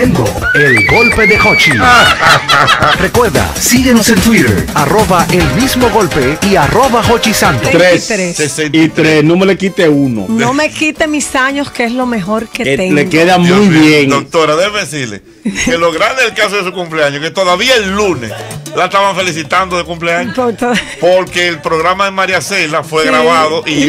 haciendo El Golpe de Hochi. Recuerda, síguenos en Twitter, @El Mismo Golpe y @Hochi Santos. 3. No me le quite uno. No me quite mis años, que es lo mejor que tengo. Le queda muy bien. Doctora, déjeme decirle que lo grande del caso de su cumpleaños, que todavía el lunes la estaban felicitando de cumpleaños, porque el programa de María Cela fue grabado y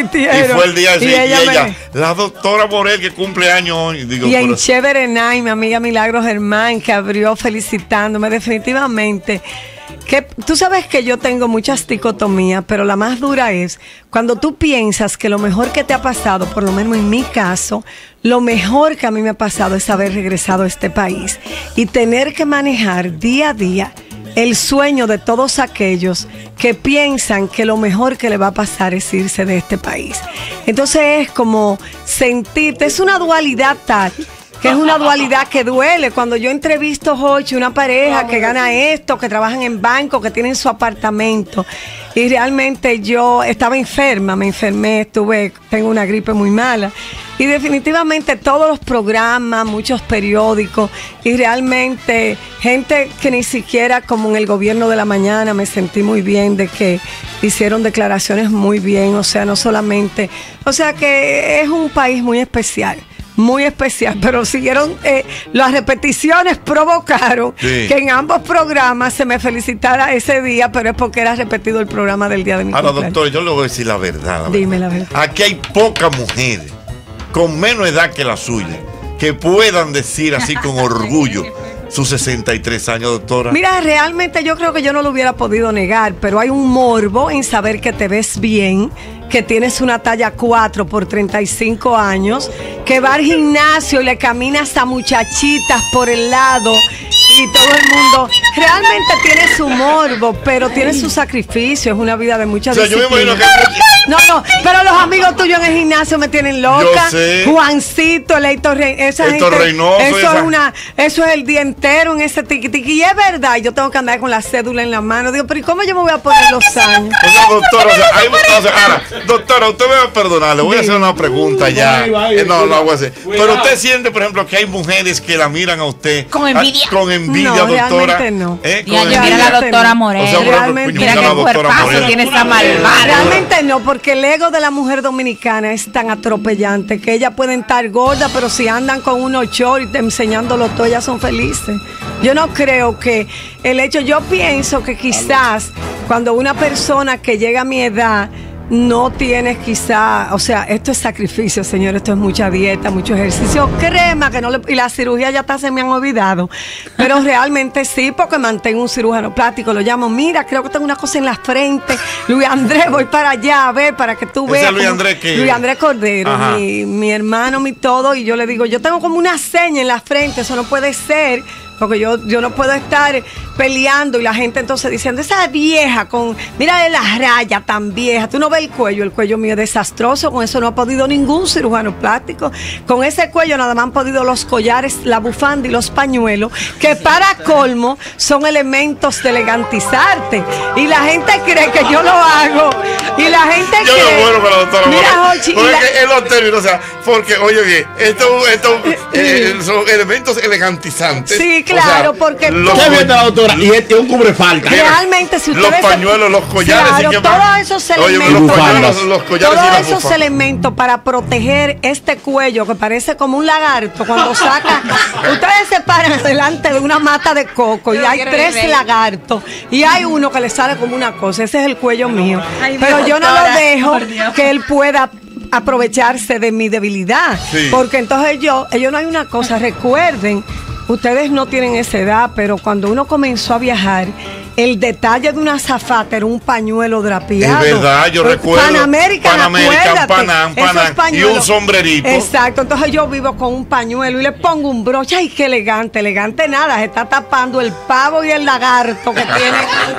fue el día de ella, la doctora Morel, que cumple años hoy. Digo, y en Chévere Night, mi amiga Milagros Germán, que abrió felicitándome, definitivamente. Que tú sabes que yo tengo muchas dicotomías, pero la más dura es cuando tú piensas que lo mejor que te ha pasado, por lo menos en mi caso, lo mejor que a mí me ha pasado es haber regresado a este país y tener que manejar día a día el sueño de todos aquellos que piensan que lo mejor que le va a pasar es irse de este país. Entonces es como sentirte, es una dualidad tal, que es una dualidad que duele. Cuando yo entrevisto, Hochi, una pareja que gana esto, que trabajan en banco, que tienen su apartamento, y realmente yo estaba enferma, me enfermé, tengo una gripe muy mala, y definitivamente todos los programas, muchos periódicos, y realmente gente que ni siquiera, como en el Gobierno de la Mañana, me sentí muy bien de que hicieron declaraciones muy bien, o sea, no solamente, o sea que es un país muy especial. Muy especial, pero siguieron, las repeticiones provocaron que en ambos programas se me felicitara ese día, pero es porque era repetido el programa del día de mi cumpleaños. Ahora, doctor, yo le voy a decir la verdad. Dime la verdad. Aquí hay pocas mujeres con menos edad que la suya que puedan decir así con orgullo sus 63 años, doctora. Mira, realmente yo creo que yo no lo hubiera podido negar, pero hay un morbo en saber que te ves bien, que tienes una talla 4 por 35 años, que va al gimnasio y le caminas a muchachitas por el lado y todo el mundo. Realmente tiene su morbo, pero tiene su sacrificio, es una vida de mucha disciplina. Yo me imagino que... No, pero los amigos tuyos en el gimnasio me tienen loca. Yo sé. Juancito, Héctor Reynoso. Eso es el día entero en ese tiqui-tiqui. Y es verdad, yo tengo que andar con la cédula en la mano. Digo, pero ¿y cómo yo me voy a poner los años? Doctora, usted me va a perdonar, le voy a hacer una pregunta ya. No voy a hacer. Pero usted siente, por ejemplo, que hay mujeres que la miran a usted con envidia. Con envidia, no, doctora. Realmente no. Mira la doctora Morel. O sea, realmente, mira qué cuerpazo tiene esa malvada. Realmente no, porque el ego de la mujer dominicana es tan atropellante que ellas pueden estar gordas, pero si andan con unos shorts enseñándolo todo, ellas son felices. Yo no creo que yo pienso que quizás cuando una persona que llega a mi edad no tienes quizá, o sea, esto es sacrificio, señor, esto es mucha dieta, mucho ejercicio, crema, y la cirugía ya se me han olvidado, pero realmente sí, porque mantengo un cirujano plástico, lo llamo, mira, creo que tengo una cosa en la frente, Luis Andrés, voy para allá, a ver, para que tú veas. Luis Andrés, ¿qué? Luis Andrés Cordero, mi hermano, mi todo, y yo le digo, yo tengo como una seña en la frente, eso no puede ser, porque yo no puedo estar peleando y la gente entonces diciendo, esa vieja mírale la raya tan vieja, tú no ves el cuello mío es desastroso, con eso no ha podido ningún cirujano plástico, con ese cuello nada más han podido los collares, la bufanda y los pañuelos, que para colmo son elementos de elegantizarte, y la gente cree que yo lo hago, y la gente yo cree, no vuelvo con la doctora mira, Hochi, en los términos, o sea, porque, oye bien, estos son elementos elegantizantes. Sí, claro, o sea, porque la doctora, y este es un cubrefalta. Realmente, si ustedes los pañuelos, los collares, claro, todos esos elementos, los collares todos esos elementos para proteger este cuello que parece como un lagarto cuando saca. Ustedes se paran delante de una mata de coco y hay 3 lagartos y hay uno que le sale como una cosa. Ese es el cuello mío. Pero yo no lo dejo que él pueda aprovecharse de mi debilidad, porque entonces ellos no hay una cosa, recuerden. Ustedes no tienen esa edad, pero cuando uno comenzó a viajar, el detalle de una azafata era un pañuelo drapeado. Es verdad, yo recuerdo. Pan American, Panam, y un sombrerito. Exacto, entonces yo vivo con un pañuelo y le pongo un broche. ¡Ay, qué elegante! Elegante nada, se está tapando el pavo y el lagarto que tiene,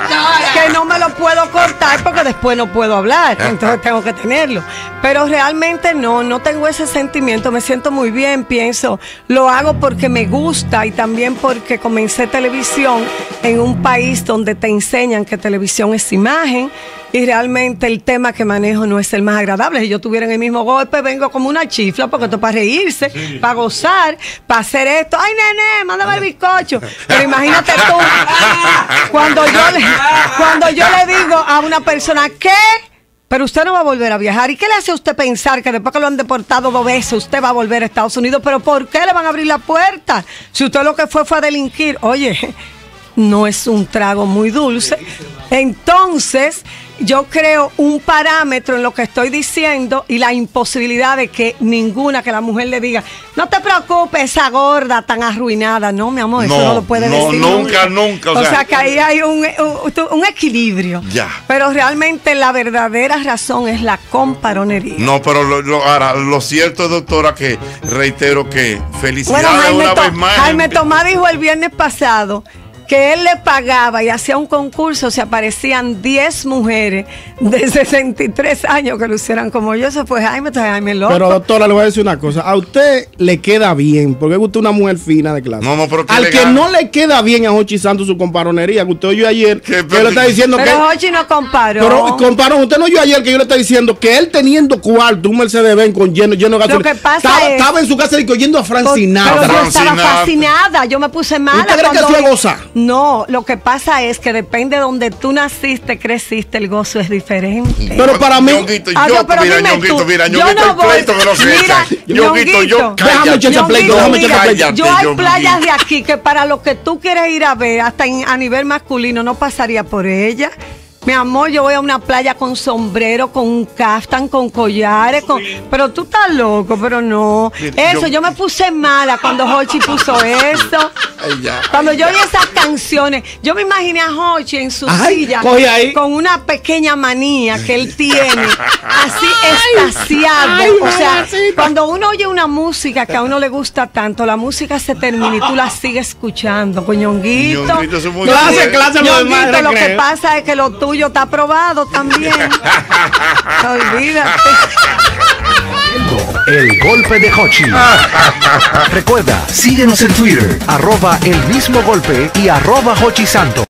que no me lo puedo cortar porque después no puedo hablar, entonces tengo que tenerlo. Pero realmente no tengo ese sentimiento, me siento muy bien, pienso, lo hago porque me gusta y también porque comencé televisión en un país donde donde te enseñan que televisión es imagen y realmente el tema que manejo no es el más agradable. Si yo tuviera el mismo golpe, vengo como una chifla, porque esto es para reírse, para gozar, para hacer esto. ¡Ay, nene, mándame el bizcocho! Pero imagínate tú, cuando yo le digo a una persona, ¿qué? Pero usted no va a volver a viajar. ¿Y qué le hace a usted pensar que después que lo han deportado 2 veces, usted va a volver a Estados Unidos? ¿Pero por qué le van a abrir la puerta? Si usted lo que fue a delinquir. Oye, no es un trago muy dulce. Entonces, yo creo un parámetro en lo que estoy diciendo y la imposibilidad de que la mujer le diga, no te preocupes, esa gorda tan arruinada. No, mi amor, eso no lo puede decir. Nunca. O sea, que ahí hay un equilibrio. Ya. Pero realmente la verdadera razón es la comparonería. No, pero ahora, lo cierto es, doctora, que reitero que felicidades una vez más. Jaime Tomás dijo el viernes pasado que él le pagaba y hacía un concurso, se aparecían 10 mujeres de 63 años que lo hicieran como yo. Se fue Jaime loco. Pero doctora, le voy a decir una cosa, a usted le queda bien, porque usted es una mujer fina de clase. No, pero al que no le queda bien a Jochi Santos su comparonería, que usted oyó ayer, que le está diciendo pero Jochi no comparó. Pero comparó, usted no oyó ayer que yo le está diciendo que él teniendo cuarto, un Mercedes-Benz con lleno de gasolina. Lo que pasa estaba en su casa y oyendo a Francinada. Pero yo estaba fascinada, yo me puse mala. ¿Usted cree que eso es gozar? No, lo que pasa es que depende de donde tú naciste, creciste, el gozo es diferente. Pero para mí, Ñonguito, yo hay playas de aquí que para lo que tú quieres ir a ver, hasta a nivel masculino, no pasaría por ella. Mi amor, yo voy a una playa con sombrero, con un kaftan, con collares, pero tú estás loco, pero no. Eso, yo me puse mala cuando Jochi puso eso. Cuando yo oí esas canciones, yo me imaginé a Jochi en su silla, con una pequeña manía que él tiene, así extasiado. O sea, cuando uno oye una música que a uno le gusta tanto, la música se termina y tú la sigues escuchando, con Ñonguito. Ñonguito, lo que pasa es que lo tuyo está aprobado también. Olvídate. El golpe de Jochi. Recuerda, síguenos en Twitter, @elmismogolpe y @Jochi Santos.